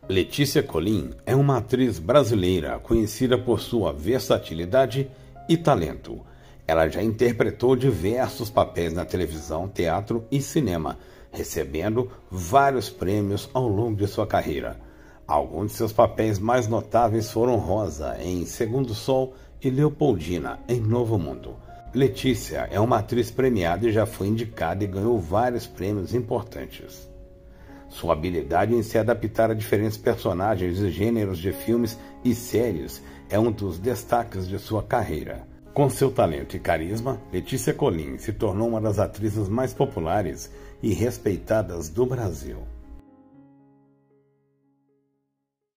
Letícia Colin é uma atriz brasileira conhecida por sua versatilidade e talento. Ela já interpretou diversos papéis na televisão, teatro e cinema, recebendo vários prêmios ao longo de sua carreira. Alguns de seus papéis mais notáveis foram Rosa, em Segundo Sol, e Leopoldina, em Novo Mundo. Letícia é uma atriz premiada e já foi indicada e ganhou vários prêmios importantes. Sua habilidade em se adaptar a diferentes personagens e gêneros de filmes e séries é um dos destaques de sua carreira. Com seu talento e carisma, Letícia Colin se tornou uma das atrizes mais populares e respeitadas do Brasil.